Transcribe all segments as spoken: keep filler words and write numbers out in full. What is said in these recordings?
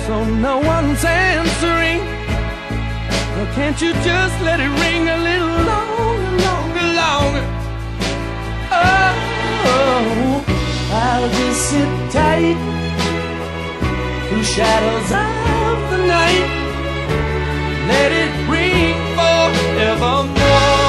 so no one's answering. Well, can't you just let it ring a little longer, longer, longer? Oh, I'll just sit tight through shadows of the night. Let it ring forevermore.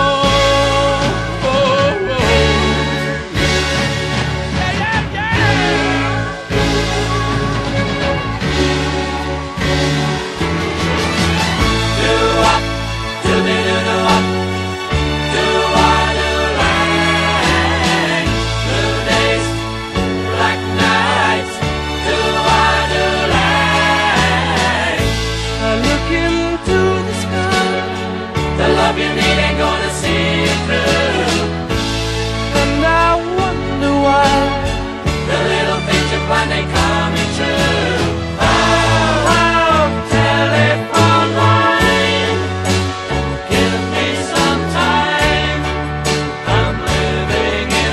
You need ain't gonna see it through. And I wonder why the little things you plan ain't coming true. Oh, oh, telephone line, give me some time. I'm living in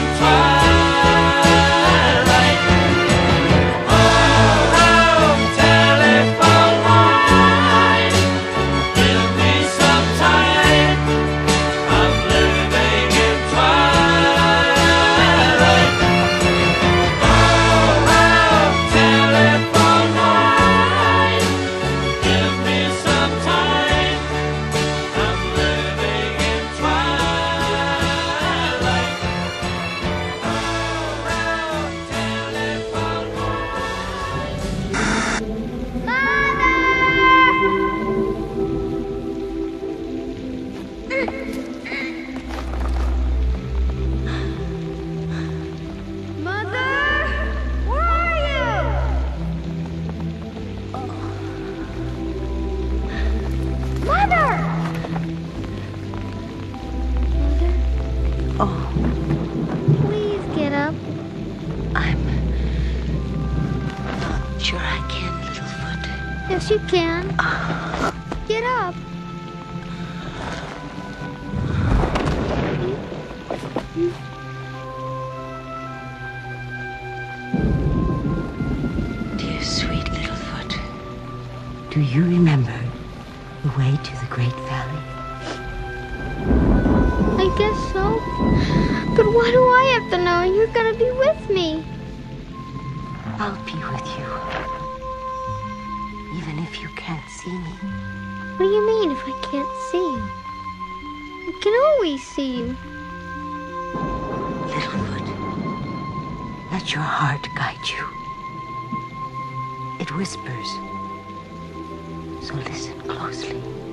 twilight. Oh, oh, telephone line, give me some time. Oh, please get up. I'm not sure I can, Littlefoot. Yes, you can. Uh, Get up. Dear sweet Littlefoot, do you remember the way to the Great Valley? I guess so. But why do I have to know? You're gonna be with me. I'll be with you. Even if you can't see me. What do you mean if I can't see you? I can always see you. Littlefoot, let your heart guide you. It whispers. So listen closely.